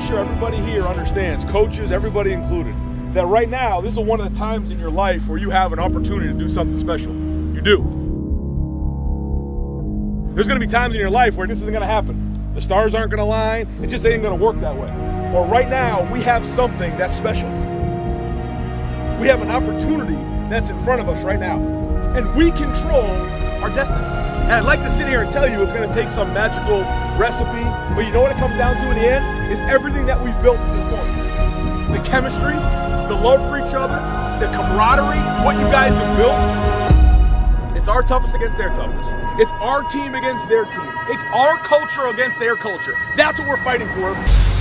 sure everybody here understands, coaches, everybody included, that right now, this is one of the times in your life where you have an opportunity to do something special. You do. There's gonna be times in your life where this isn't gonna happen. The stars aren't gonna align, it just ain't gonna work that way. Or right now, we have something that's special. We have an opportunity that's in front of us right now. And we control our destiny. And I'd like to sit here and tell you it's gonna take some magical recipe, but you know what it comes down to in the end? Is everything that we've built to this point. The chemistry, the love for each other, the camaraderie, what you guys have built. It's our toughest against their toughness. It's our team against their team. It's our culture against their culture. That's what we're fighting for.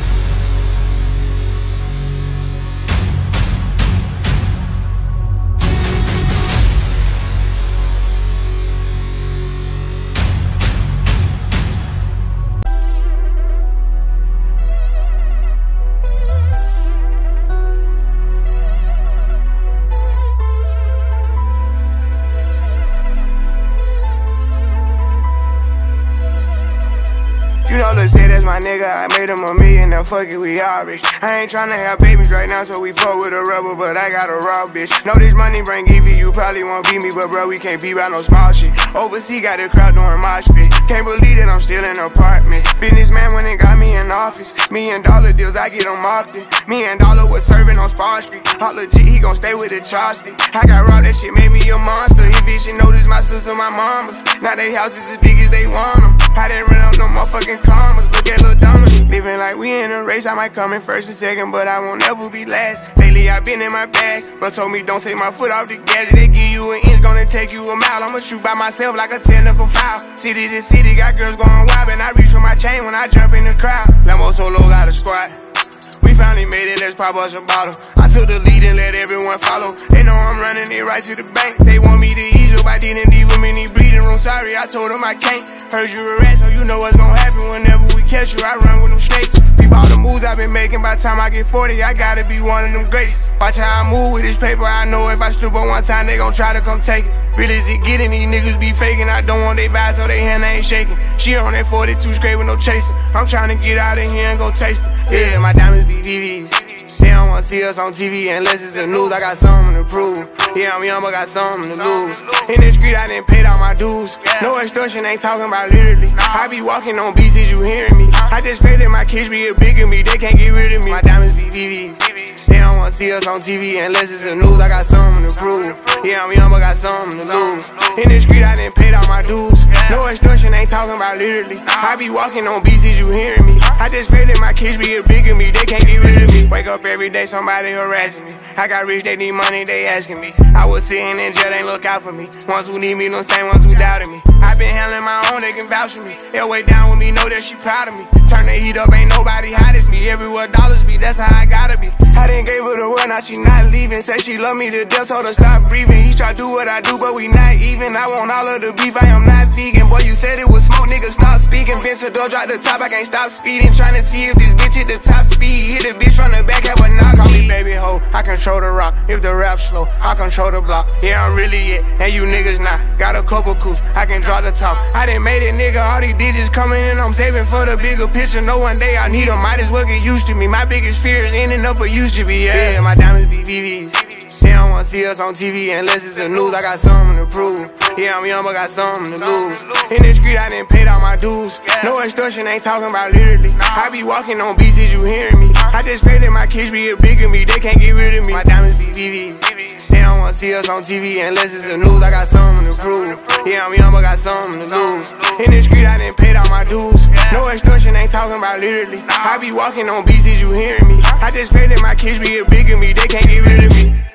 You know, let's say that's my nigga, I made him $1 million, now fuck it, we all rich. I ain't tryna have babies right now, so we fuck with a rubber, but I got a raw bitch. Know this money bring Evie, you probably won't beat me, but bro, we can't be about no small shit. Overseas got the crowd doing mosh pit. Can't believe that I'm still in apartments. Businessman went and got me in office. $1 million deals, I get them often. $1 million was serving on Spar Street. All legit, he gon' stay with the chopstick. I got raw, that shit made me a monster. He bitch, she noticed my sister, my mamas. Now they houses as big as they want them. I didn't run up no motherfucking commas. Look at Lil Donna. Living like we in a race, I might come in first and second, but I won't ever be last. Lately I been in my bag, but told me don't take my foot off the gas. They give you an inch, gonna take you a mile. I'ma shoot by myself like a technical foul. City to city, got girls going wild, and I reach for my chain when I jump in the crowd. Lambo Solo got a squad. We finally made it, let's pop us a bottle. I took the lead and let everyone follow. They know I'm running it right to the bank. They want me to ease up, I didn't leave them in the bleeding room. Sorry, I told them I can't. Heard you a rat, so you know what's gonna happen whenever we catch you. I run with them snakes. Peep all the moves I've been making. By the time I get 40, I gotta be one of them greats. Watch how I move with this paper. I know if I slip on one time, they gon' try to come take it. Real as it getting, these niggas be faking. I don't want they vibes, so they hand ain't shaking. She on that 42 straight with no chasing. I'm trying to get out of here and go taste it. Yeah, my diamonds be VVs. They don't wanna see us on TV unless it's the news. I got something to prove. Yeah, I'm young, but got something to lose. In the street, I didn't pay all my dues. No extortion, ain't talking about literally. I be walking on beats, is you hearing me? I just pray that my kids be a bigger me. They can't get rid of me. My diamonds be VVs. They don't wanna see us on TV unless it's the news. I got something to prove. Yeah, I'm young, but got something to lose. In the street, I didn't pay all my dues. No extortion, ain't talking about literally. I be walking on beats, is you hearing me? I just pray that my kids be a bigger me. They can't get rid of me. Wake up every day, somebody harassing me. I got rich, they need money, they asking me. I was sitting in jail, they look out for me. Ones who need me, no same ones who doubted me. I been handling my own, they can vouch for me. They'll way down with me, know that she proud of me. Turn the heat up, ain't nobody hot as me. Everywhere dollars be, that's how I gotta be. I didn't gave her the word, now she not leaving. Say she love me to death, told her stop breathing. He try to do what I do, but we not even. I want all of the beef, I am not vegan. Boy, you said it was smoke, niggas stop speaking. Vince door drop the top, I can't stop speeding. Trying to see if this bitch hit the top speed. Hit the bitch from the back, have a knock. Call me baby ho, I control the rock. If the rap slow, I control the block. Yeah, I'm really it, and you niggas not. Got a couple coups, I can draw the top. I done made it, nigga, all these digits coming in. I'm saving for the bigger picture. No one day I need them, might as well get used to me. My biggest fear is ending up where used to be. Yeah, my diamonds be VVs. They don't wanna see us on TV unless it's the news. I got something to prove. Yeah, I'm young, but got something to lose. In the street, I didn't pay all my dues. No extortion, ain't talking about literally. I be walking on beats, is you hearing me? I just pray that my kids be a bigger me. They can't get rid of me. My diamonds be VVs. They don't wanna see us on TV unless it's the news. I got something to prove. Yeah, I'm young, but got something to lose. In the street, I didn't pay all my dues. No extortion, ain't talking about literally. I be walking on beats, is you hearing me? I just pray that my kids be a bigger me. They can't get rid of me.